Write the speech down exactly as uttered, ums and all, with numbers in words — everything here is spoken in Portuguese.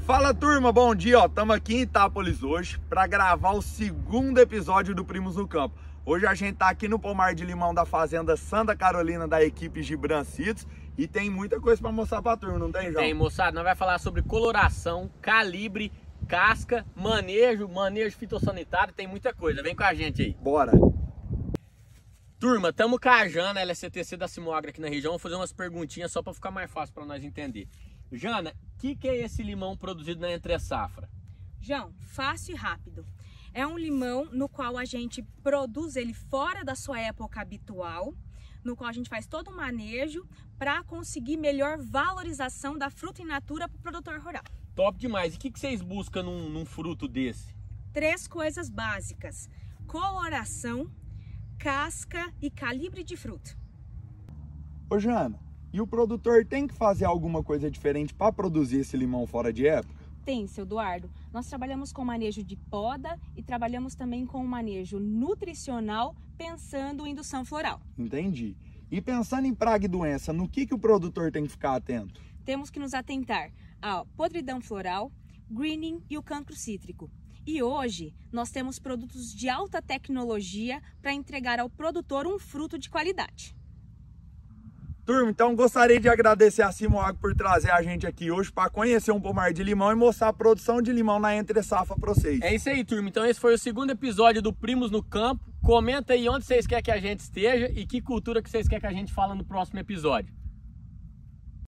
Fala turma, bom dia, ó, estamos aqui em Itápolis hoje para gravar o segundo episódio do Primos no Campo. Hoje a gente tá aqui no pomar de limão da fazenda Santa Carolina da equipe Gibran Seeds e tem muita coisa para mostrar para turma, não tem, João? Tem, moçada, nós vamos falar sobre coloração, calibre, casca, manejo, manejo fitossanitário, tem muita coisa, vem com a gente aí. Bora! Turma, estamos com a Jana, ela é C T C da Simoagro aqui na região, vou fazer umas perguntinhas só para ficar mais fácil para nós entender. Jana, o que, que é esse limão produzido na Entre Safra? João, fácil e rápido. É um limão no qual a gente produz ele fora da sua época habitual, no qual a gente faz todo o manejo para conseguir melhor valorização da fruta in natura para o produtor rural. Top demais! E o que, que vocês buscam num, num fruto desse? Três coisas básicas: coloração, casca e calibre de fruto. Ô Jana, e o produtor tem que fazer alguma coisa diferente para produzir esse limão fora de época? Tem, seu Eduardo. Nós trabalhamos com manejo de poda e trabalhamos também com manejo nutricional, pensando em indução floral. Entendi. E pensando em praga e doença, no que, que o produtor tem que ficar atento? Temos que nos atentar à podridão floral, greening e o cancro cítrico. E hoje nós temos produtos de alta tecnologia para entregar ao produtor um fruto de qualidade. Turma, então gostaria de agradecer a Simoagro por trazer a gente aqui hoje para conhecer um pomar de limão e mostrar a produção de limão na Entre Safra para vocês. É isso aí, turma. Então esse foi o segundo episódio do Primos no Campo. Comenta aí onde vocês querem que a gente esteja e que cultura que vocês querem que a gente fale no próximo episódio.